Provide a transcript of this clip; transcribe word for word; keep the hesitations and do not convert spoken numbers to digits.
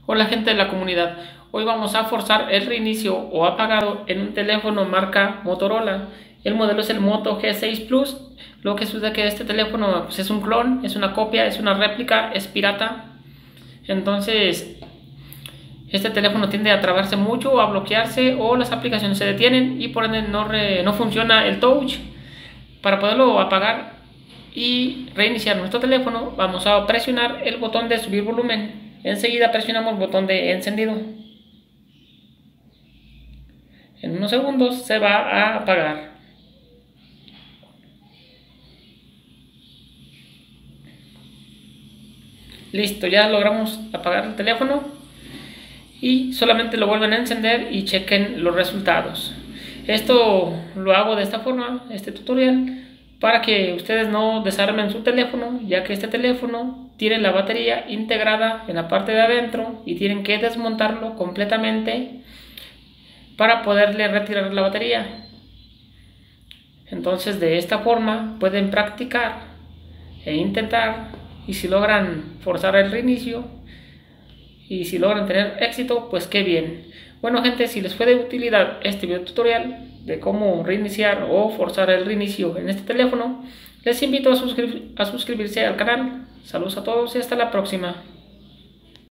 Hola gente de la comunidad, hoy vamos a forzar el reinicio o apagado en un teléfono marca Motorola. El modelo es el Moto G seis Plus. Lo que sucede es que este teléfono pues, es un clon, es una copia, es una réplica, es pirata. Entonces este teléfono tiende a trabarse mucho, a bloquearse, o las aplicaciones se detienen y por ende no, re, no funciona el touch. Para poderlo apagar y reiniciar nuestro teléfono, vamos a presionar el botón de subir volumen. Enseguida presionamos el botón de encendido. En unos segundos se va a apagar. Listo, ya logramos apagar el teléfono y solamente lo vuelven a encender y chequen los resultados. Esto lo hago de esta forma, este tutorial, para que ustedes no desarmen su teléfono, ya que este teléfono tiene la batería integrada en la parte de adentro y tienen que desmontarlo completamente para poderle retirar la batería. Entonces de esta forma pueden practicar e intentar, y si logran forzar el reinicio y si logran tener éxito, pues qué bien. Bueno gente, si les fue de utilidad este video tutorial de cómo reiniciar o forzar el reinicio en este teléfono, les invito a, suscri- a suscribirse al canal. Saludos a todos y hasta la próxima.